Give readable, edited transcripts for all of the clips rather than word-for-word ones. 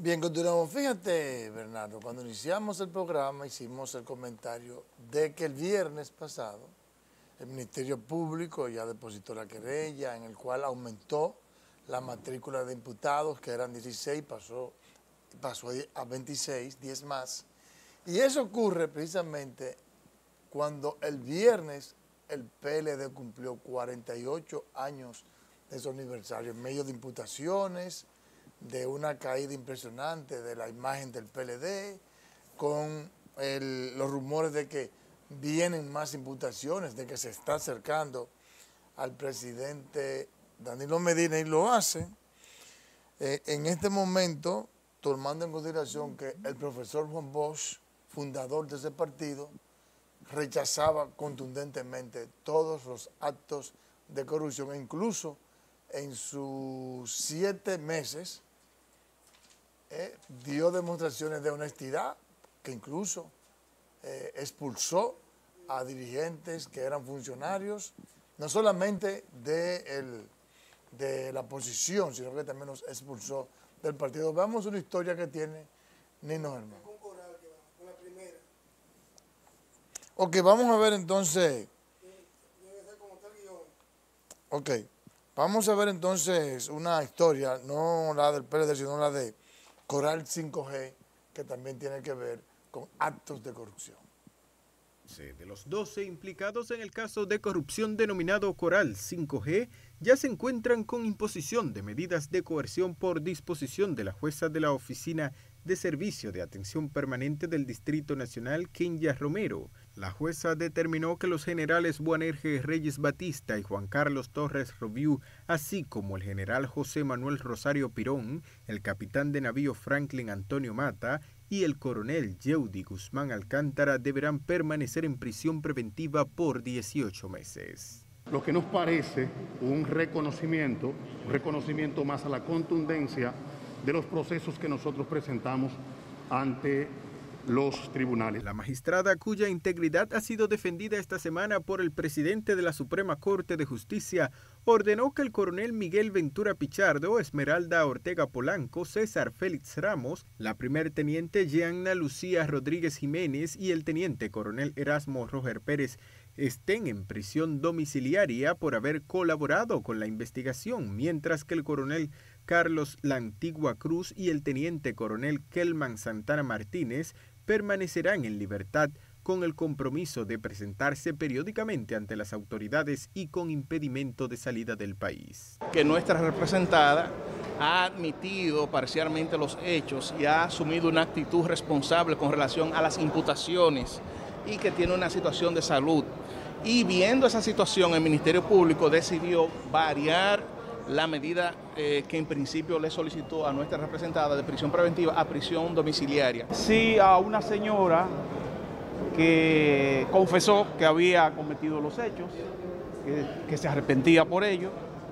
Bien, continuamos. Fíjate, Bernardo, cuando iniciamos el programa hicimos el comentario de que el viernes pasado el Ministerio Público ya depositó la querella en el cual aumentó la matrícula de imputados, que eran 16, pasó a 26, 10 más. Y eso ocurre precisamente cuando el viernes el PLD cumplió 48 años de su aniversario, en medio de imputaciones, de una caída impresionante de la imagen del PLD, con los rumores de que vienen más imputaciones, de que se está acercando al presidente Danilo Medina y lo hace. En este momento, tomando en consideración que el profesor Juan Bosch, fundador de ese partido, rechazaba contundentemente todos los actos de corrupción e incluso en sus 7 meses dio demostraciones de honestidad, que incluso expulsó a dirigentes que eran funcionarios, no solamente de la oposición, sino que también los expulsó del partido. Veamos una historia que tiene Nino Germán. Ok, vamos a ver entonces. Ok, vamos a ver entonces una historia, no la del PLD, sino la de Coral 5G, que también tiene que ver con actos de corrupción. De los 12 implicados en el caso de corrupción denominado Coral 5G, ya se encuentran con imposición de medidas de coerción por disposición de la jueza de la Oficina de Servicio de Atención Permanente del Distrito Nacional, Kenya Romero. La jueza determinó que los generales Boanerges Reyes Batista y Juan Carlos Torres Roviu, así como el general José Manuel Rosario Pirón, el capitán de navío Franklin Antonio Mata y el coronel Yeudi Guzmán Alcántara deberán permanecer en prisión preventiva por 18 meses. Lo que nos parece un reconocimiento más a la contundencia de los procesos que nosotros presentamos ante los tribunales. La magistrada, cuya integridad ha sido defendida esta semana por el presidente de la Suprema Corte de Justicia, ordenó que el coronel Miguel Ventura Pichardo, Esmeralda Ortega Polanco, César Félix Ramos, la primer teniente Jeanna Lucía Rodríguez Jiménez y el teniente coronel Erasmo Roger Pérez estén en prisión domiciliaria por haber colaborado con la investigación, mientras que el coronel Carlos La Antigua Cruz y el teniente coronel Kelman Santana Martínez permanecerán en libertad con el compromiso de presentarse periódicamente ante las autoridades y con impedimento de salida del país. Que nuestra representada ha admitido parcialmente los hechos y ha asumido una actitud responsable con relación a las imputaciones y que tiene una situación de salud. Y viendo esa situación, el Ministerio Público decidió variar la medida que en principio le solicitó a nuestra representada de prisión preventiva a prisión domiciliaria. Sí, a una señora que confesó que había cometido los hechos, que se arrepentía por ello,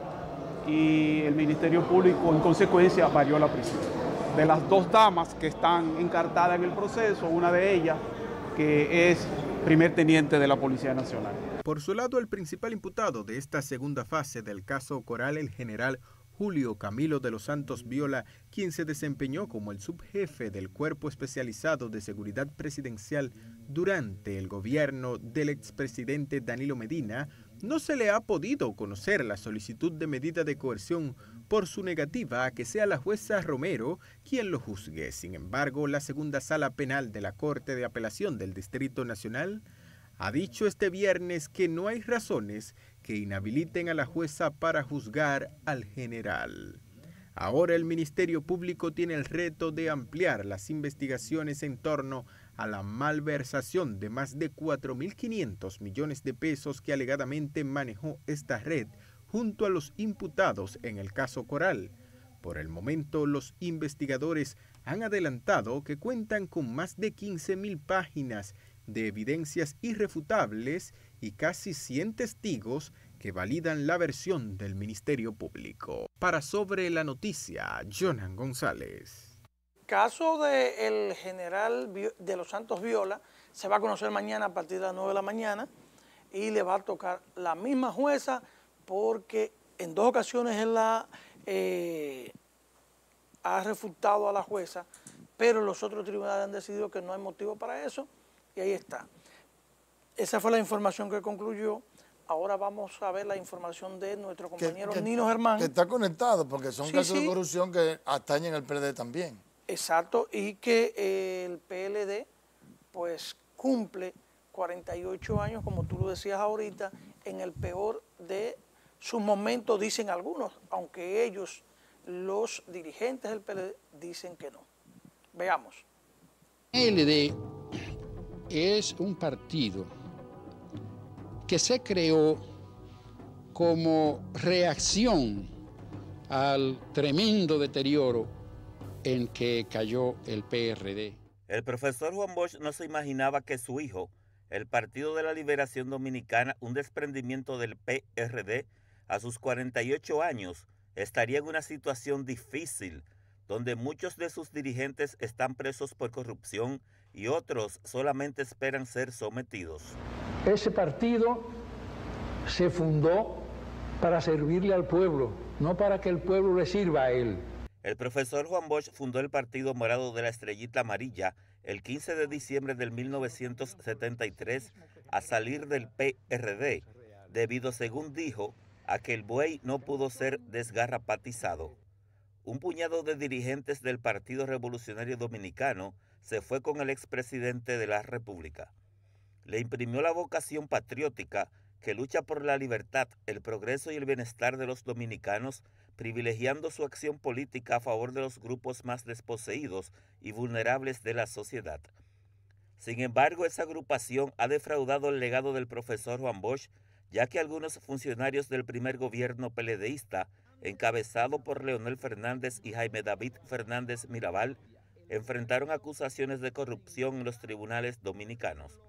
y el Ministerio Público en consecuencia varió la prisión. De las 2 damas que están encartadas en el proceso, una de ellas que es primer teniente de la Policía Nacional. Por su lado, el principal imputado de esta segunda fase del caso Coral, el general Julio Camilo de los Santos Viola, quien se desempeñó como el subjefe del Cuerpo Especializado de Seguridad Presidencial durante el gobierno del expresidente Danilo Medina, no se le ha podido conocer la solicitud de medida de coerción por su negativa a que sea la jueza Romero quien lo juzgue. Sin embargo, la segunda sala penal de la Corte de Apelación del Distrito Nacional ha dicho este viernes que no hay razones que inhabiliten a la jueza para juzgar al general. Ahora el Ministerio Público tiene el reto de ampliar las investigaciones en torno a la malversación de más de 4.500 millones de pesos que alegadamente manejó esta red junto a los imputados en el caso Coral. Por el momento, los investigadores han adelantado que cuentan con más de 15.000 páginas de evidencias irrefutables y casi 100 testigos que validan la versión del Ministerio Público. Para Sobre la Noticia, Jonan González. El caso del general de los Santos Viola se va a conocer mañana a partir de las 9 de la mañana y le va a tocar la misma jueza porque en 2 ocasiones él ha ha refutado a la jueza, pero los otros tribunales han decidido que no hay motivo para eso, y ahí está. Esa fue la información que concluyó. Ahora vamos a ver la información de nuestro compañero Nino Germán. Que está conectado, porque son casos de corrupción que atañen al PLD también. Exacto, y que el PLD pues cumple 48 años, como tú lo decías ahorita, en el peor de sus momentos, dicen algunos, aunque ellos, los dirigentes del PLD, dicen que no. Veamos. El PLD es un partido que se creó como reacción al tremendo deterioro en que cayó el PRD. El profesor Juan Bosch no se imaginaba que su hijo, el Partido de la Liberación Dominicana, un desprendimiento del PRD, a sus 48 años, estaría en una situación difícil, donde muchos de sus dirigentes están presos por corrupción y otros solamente esperan ser sometidos. Ese partido se fundó para servirle al pueblo, no para que el pueblo le sirva a él. El profesor Juan Bosch fundó el Partido Morado de la Estrellita Amarilla el 15 de diciembre del 1973 a salir del PRD, debido, según dijo, a que el buey no pudo ser desgarrapatizado. Un puñado de dirigentes del Partido Revolucionario Dominicano se fue con el expresidente de la República. Le imprimió la vocación patriótica que lucha por la libertad, el progreso y el bienestar de los dominicanos, privilegiando su acción política a favor de los grupos más desposeídos y vulnerables de la sociedad. Sin embargo, esa agrupación ha defraudado el legado del profesor Juan Bosch, ya que algunos funcionarios del primer gobierno PLDista, encabezado por Leonel Fernández y Jaime David Fernández Mirabal, enfrentaron acusaciones de corrupción en los tribunales dominicanos.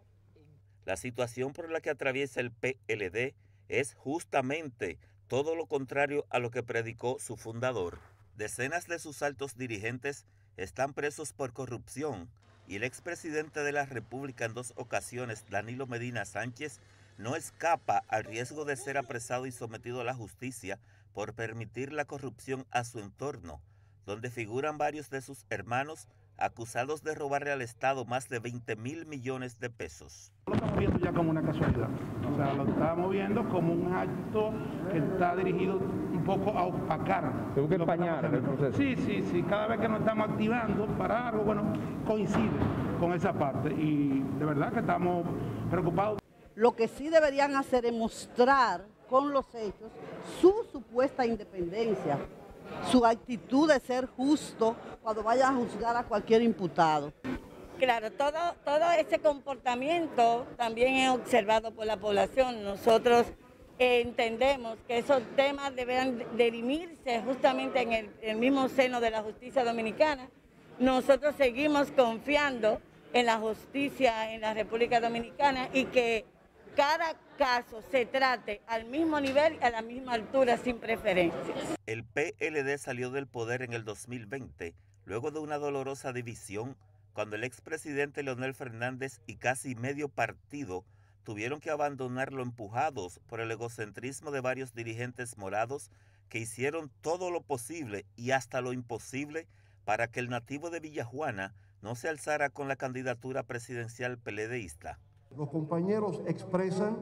La situación por la que atraviesa el PLD es justamente todo lo contrario a lo que predicó su fundador. Decenas de sus altos dirigentes están presos por corrupción y el expresidente de la República en 2 ocasiones, Danilo Medina Sánchez, no escapa al riesgo de ser apresado y sometido a la justicia por permitir la corrupción a su entorno, donde figuran varios de sus hermanos acusados de robarle al Estado más de 20.000 millones de pesos. Lo estamos viendo ya como una casualidad, o sea, lo estamos viendo como un acto que está dirigido un poco a opacar. ¿Tengo que empañar el proceso? Sí, cada vez que nos estamos activando para algo, bueno, coincide con esa parte y de verdad que estamos preocupados. Lo que sí deberían hacer es mostrar con los hechos su supuesta independencia, su actitud de ser justo cuando vayan a juzgar a cualquier imputado. Claro, todo ese comportamiento también es observado por la población. Nosotros entendemos que esos temas deberán dirimirse justamente en el mismo seno de la justicia dominicana. Nosotros seguimos confiando en la justicia en la República Dominicana y que cada caso se trate al mismo nivel y a la misma altura sin preferencias. El PLD salió del poder en el 2020, luego de una dolorosa división, cuando el expresidente Leonel Fernández y casi medio partido tuvieron que abandonarlo empujados por el egocentrismo de varios dirigentes morados que hicieron todo lo posible y hasta lo imposible para que el nativo de Villajuana no se alzara con la candidatura presidencial PLDista. Los compañeros expresan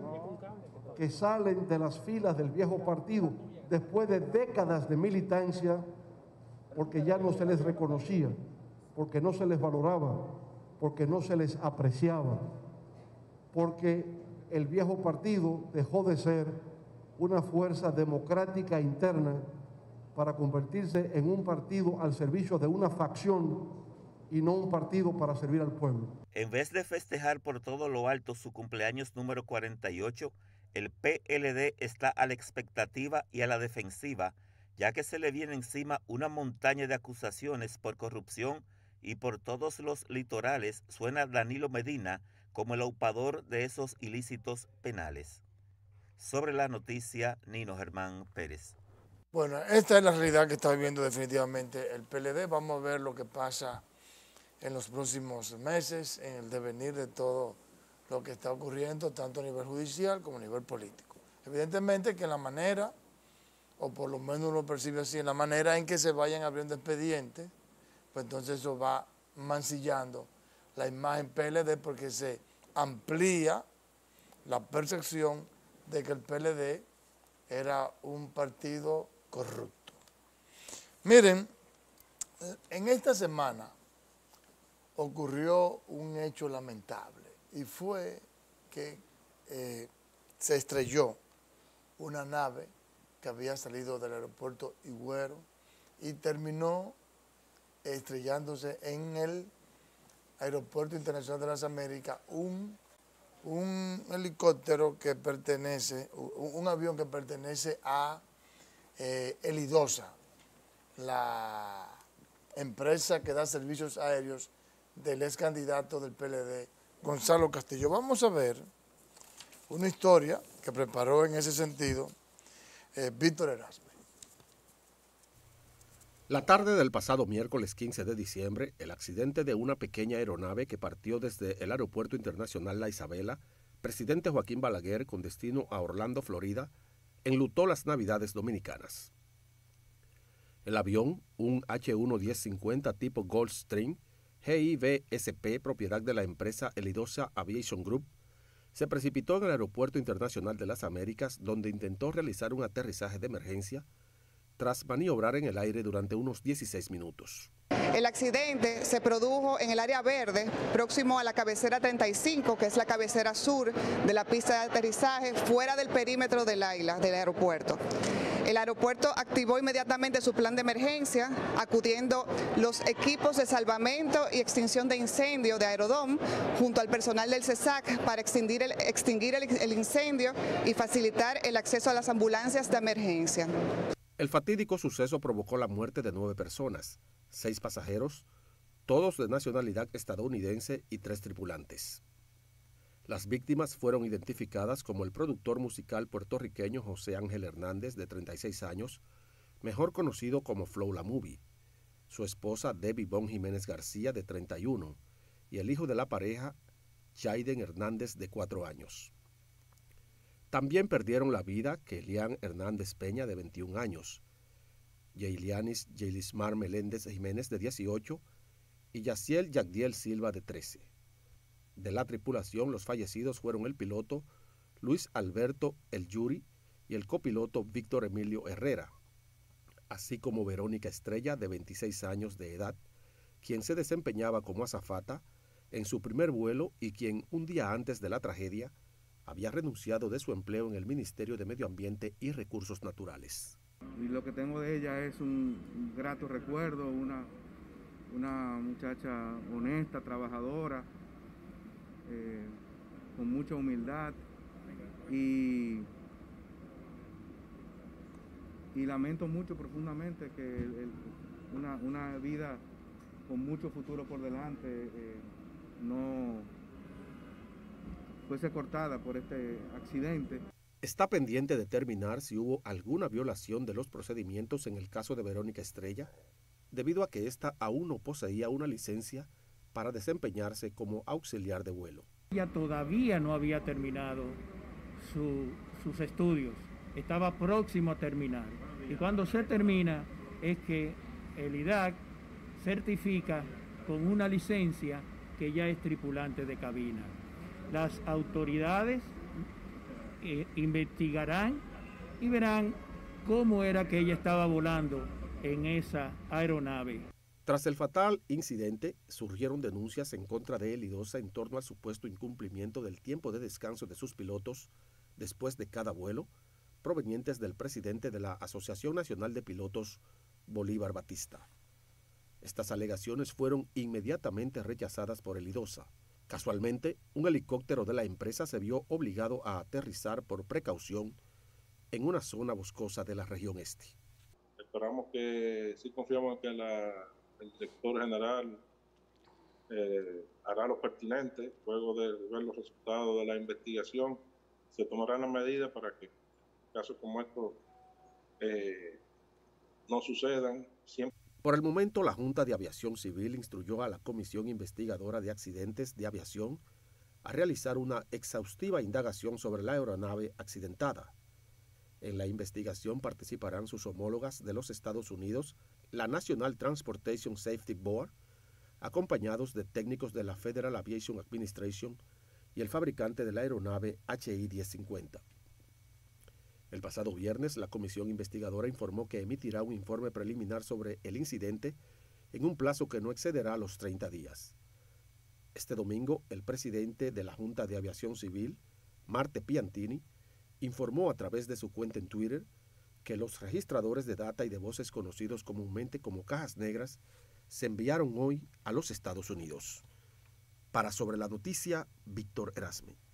que salen de las filas del viejo partido después de décadas de militancia porque ya no se les reconocía, porque no se les valoraba, porque no se les apreciaba, porque el viejo partido dejó de ser una fuerza democrática interna para convertirse en un partido al servicio de una facción y no un partido para servir al pueblo. En vez de festejar por todo lo alto su cumpleaños número 48, el PLD está a la expectativa y a la defensiva, ya que se le viene encima una montaña de acusaciones por corrupción y por todos los litorales suena Danilo Medina como el aupador de esos ilícitos penales. Sobre la noticia, Nino Germán Pérez. Bueno, esta es la realidad que está viviendo definitivamente el PLD. Vamos a ver lo que pasa en los próximos meses, en el devenir de todo lo que está ocurriendo, tanto a nivel judicial como a nivel político. Evidentemente que la manera o por lo menos uno percibe así, en la manera en que se vayan abriendo expedientes, pues entonces eso va mancillando la imagen PLD porque se amplía la percepción de que el PLD era un partido corrupto. Miren, en esta semana ocurrió un hecho lamentable y fue que se estrelló una nave que había salido del aeropuerto Higüero y terminó estrellándose en el Aeropuerto Internacional de las Américas un helicóptero que pertenece, un avión que pertenece a el IDOSA, la empresa que da servicios aéreos del ex candidato del PLD, Gonzalo Castillo. Vamos a ver una historia que preparó en ese sentido Víctor Erasme. La tarde del pasado miércoles 15 de diciembre, el accidente de una pequeña aeronave que partió desde el Aeropuerto Internacional La Isabela, presidente Joaquín Balaguer, con destino a Orlando, Florida, enlutó las Navidades dominicanas. El avión, un H-1-1050 tipo Gulfstream, GIVSP, propiedad de la empresa Elidosa Aviation Group, se precipitó en el Aeropuerto Internacional de las Américas, donde intentó realizar un aterrizaje de emergencia tras maniobrar en el aire durante unos 16 minutos. El accidente se produjo en el área verde, próximo a la cabecera 35, que es la cabecera sur de la pista de aterrizaje, fuera del perímetro del AILA, del aeropuerto. El aeropuerto activó inmediatamente su plan de emergencia, acudiendo los equipos de salvamento y extinción de incendio de Aerodom, junto al personal del CESAC, para extinguir el incendio y facilitar el acceso a las ambulancias de emergencia. El fatídico suceso provocó la muerte de 9 personas, 6 pasajeros, todos de nacionalidad estadounidense y 3 tripulantes. Las víctimas fueron identificadas como el productor musical puertorriqueño José Ángel Hernández, de 36 años, mejor conocido como Flow La Movie, su esposa Debbie Bon Jiménez García, de 31, y el hijo de la pareja, Jaiden Hernández, de 4 años. También perdieron la vida Kelian Hernández Peña, de 21 años, Yeilianis Yelismar Meléndez Jiménez, de 18, y Yaciel Yagdiel Silva, de 13. De la tripulación, los fallecidos fueron el piloto Luis Alberto El Yuri y el copiloto Víctor Emilio Herrera, así como Verónica Estrella, de 26 años de edad, quien se desempeñaba como azafata en su primer vuelo y quien un día antes de la tragedia había renunciado de su empleo en el Ministerio de Medio Ambiente y Recursos Naturales. Y lo que tengo de ella es un grato recuerdo, una muchacha honesta, trabajadora, con mucha humildad, y lamento mucho profundamente que una vida con mucho futuro por delante no fuese cortada por este accidente. Está pendiente determinar si hubo alguna violación de los procedimientos en el caso de Verónica Estrella, debido a que ésta aún no poseía una licencia para desempeñarse como auxiliar de vuelo. Ella todavía no había terminado sus estudios, estaba próximo a terminar. Y cuando se termina es que el IDAC certifica con una licencia que ya es tripulante de cabina. Las autoridades investigarán y verán cómo era que ella estaba volando en esa aeronave. Tras el fatal incidente, surgieron denuncias en contra de Elidosa en torno al supuesto incumplimiento del tiempo de descanso de sus pilotos después de cada vuelo, provenientes del presidente de la Asociación Nacional de Pilotos, Bolívar Batista. Estas alegaciones fueron inmediatamente rechazadas por Elidosa. Casualmente, un helicóptero de la empresa se vio obligado a aterrizar por precaución en una zona boscosa de la región este. Esperamos que, sí confiamos en que el director general hará lo pertinente. Luego de ver los resultados de la investigación, se tomarán las medidas para que casos como estos no sucedan. Por el momento, la Junta de Aviación Civil instruyó a la Comisión Investigadora de Accidentes de Aviación a realizar una exhaustiva indagación sobre la aeronave accidentada. En la investigación participarán sus homólogas de los Estados Unidos, la National Transportation Safety Board, acompañados de técnicos de la Federal Aviation Administration y el fabricante de la aeronave HI-1050. El pasado viernes, la comisión investigadora informó que emitirá un informe preliminar sobre el incidente en un plazo que no excederá los 30 días. Este domingo, el presidente de la Junta de Aviación Civil, Marte Piantini, informó a través de su cuenta en Twitter que los registradores de data y de voces conocidos comúnmente como cajas negras se enviaron hoy a los Estados Unidos. Para Sobre la Noticia, Víctor Erasme.